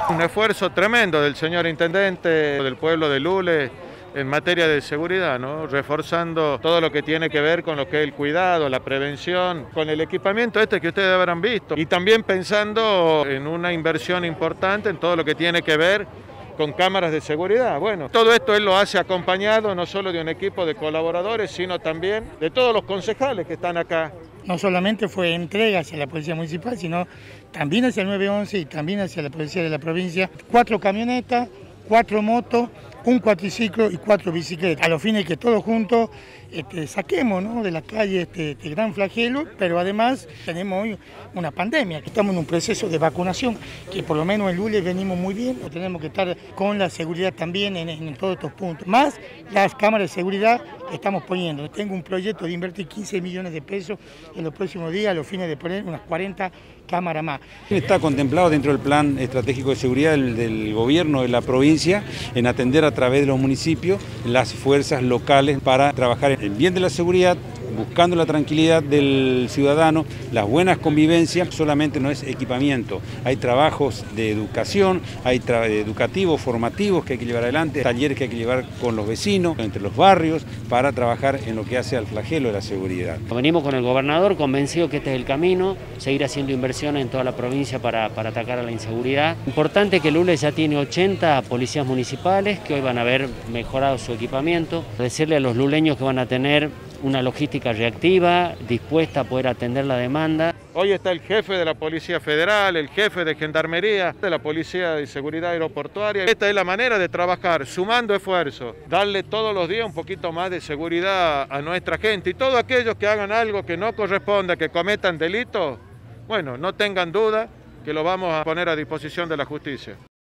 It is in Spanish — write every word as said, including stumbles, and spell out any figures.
Un esfuerzo tremendo del señor intendente, del pueblo de Lules, en materia de seguridad, ¿no? Reforzando todo lo que tiene que ver con lo que es el cuidado, la prevención, con el equipamiento este que ustedes habrán visto. Y también pensando en una inversión importante en todo lo que tiene que ver con cámaras de seguridad. Bueno, todo esto él lo hace acompañado no solo de un equipo de colaboradores, sino también de todos los concejales que están acá. No solamente fue entrega hacia la Policía Municipal, sino también hacia el nueve once y también hacia la Policía de la provincia. Cuatro camionetas, cuatro motos, un cuatriciclo y cuatro bicicletas, a los fines que todos juntos este, saquemos, ¿no?, de la calle este, este gran flagelo, pero además tenemos hoy una pandemia, que estamos en un proceso de vacunación, que por lo menos en Lules venimos muy bien, tenemos que estar con la seguridad también en, en todos estos puntos, más las cámaras de seguridad que estamos poniendo. Tengo un proyecto de invertir quince millones de pesos en los próximos días, a los fines de poner unas cuarenta cámaras más. Está contemplado dentro del plan estratégico de seguridad del, del gobierno de la provincia en atender a través de los municipios las fuerzas locales para trabajar en bien de la seguridad, buscando la tranquilidad del ciudadano, las buenas convivencias. Solamente no es equipamiento, hay trabajos de educación, hay educativos, formativos que hay que llevar adelante, talleres que hay que llevar con los vecinos, entre los barrios, para trabajar en lo que hace al flagelo de la seguridad. Venimos con el gobernador convencido que este es el camino, seguir haciendo inversiones en toda la provincia para, para atacar a la inseguridad. Importante que Lules ya tiene ochenta policías municipales que hoy van a haber mejorado su equipamiento. Decirle a los luleños que van a tener una logística reactiva, dispuesta a poder atender la demanda. Hoy está el jefe de la Policía Federal, el jefe de Gendarmería, de la Policía de Seguridad Aeroportuaria. Esta es la manera de trabajar, sumando esfuerzos, darle todos los días un poquito más de seguridad a nuestra gente. Y todos aquellos que hagan algo que no corresponda, que cometan delitos, bueno, no tengan duda que lo vamos a poner a disposición de la justicia.